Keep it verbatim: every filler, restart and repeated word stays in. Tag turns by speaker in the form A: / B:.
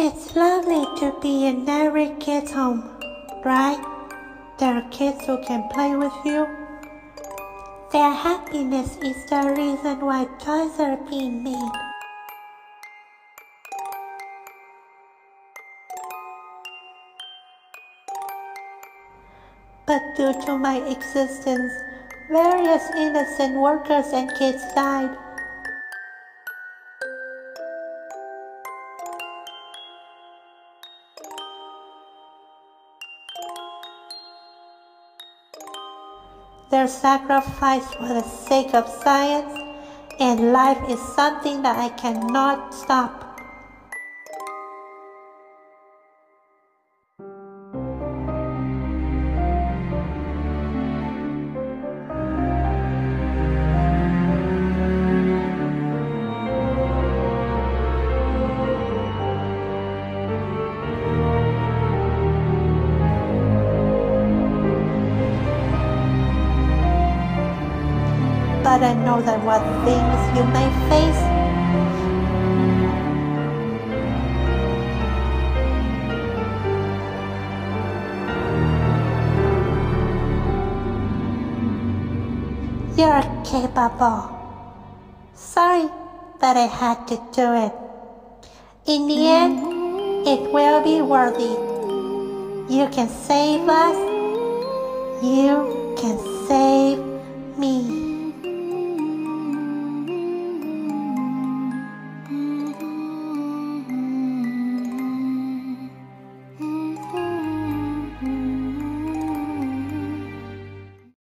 A: It's lovely to be in every kid's home, right? There are kids who can play with you. Their happiness is the reason why toys are being made. But due to my existence, various innocent workers and kids died. Their sacrifice for the sake of science and life is something that I cannot stop. But I know that what things you may face, you're capable. Sorry, but I had to do it. In the end, it will be worthy. You can save us. You can save